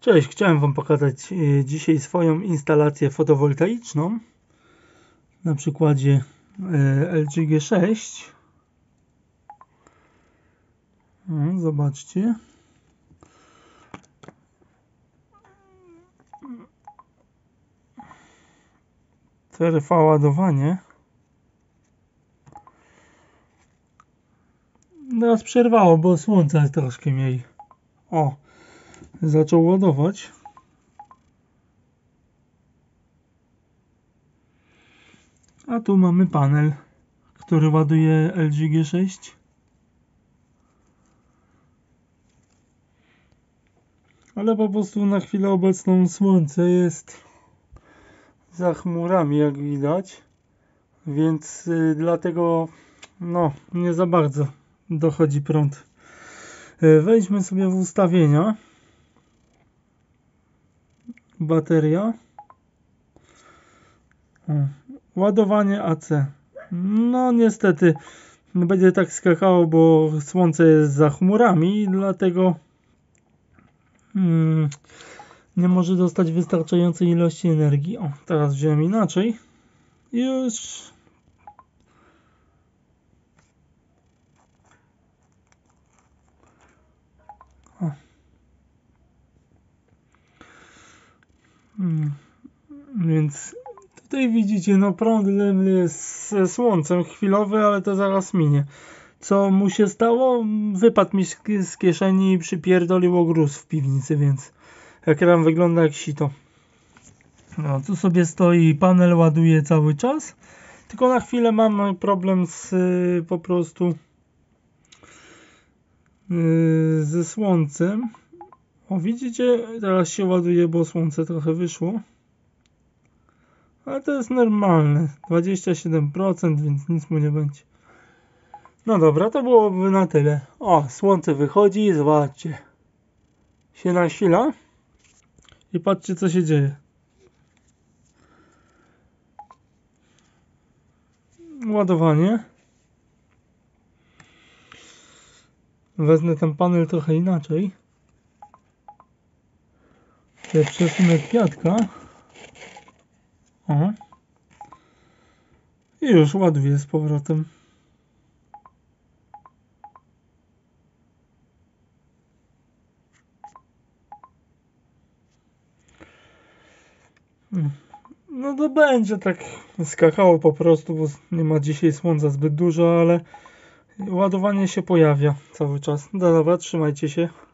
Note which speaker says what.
Speaker 1: Cześć, chciałem Wam pokazać dzisiaj swoją instalację fotowoltaiczną na przykładzie LG G6. Zobaczcie. Trwa ładowanie. Teraz przerwało, bo słońce troszkę mniej. Zaczął ładować. A tu mamy panel, który ładuje LG G6. Ale po prostu na chwilę obecną słońce jest za chmurami, jak widać. Więc dlatego nie za bardzo dochodzi prąd. Wejdźmy sobie w ustawienia. Bateria. Ładowanie AC. Niestety będzie tak skakało, bo słońce jest za chmurami i dlatego nie może dostać wystarczającej ilości energii. Teraz wziąłem inaczej. Już. Więc tutaj widzicie, problem jest ze słońcem chwilowy, ale to zaraz minie. Co mu się stało? Wypadł mi z kieszeni i przypierdoliło gruz w piwnicy, więc ekran wygląda jak sito. Tu sobie stoi, panel ładuje cały czas, tylko na chwilę mam problem po prostu ze słońcem. Widzicie, teraz się ładuje, bo słońce trochę wyszło. Ale to jest normalne. 27%, więc nic mu nie będzie. No dobra, to byłoby na tyle. Słońce wychodzi, zobaczcie. Się nasila. I patrzcie, co się dzieje. Ładowanie. Wezmę ten panel trochę inaczej. Przesunę kwiatka. I już ładuję z powrotem. To będzie tak skakało po prostu, bo nie ma dzisiaj słońca zbyt dużo, ale ładowanie się pojawia cały czas. Dobra, trzymajcie się.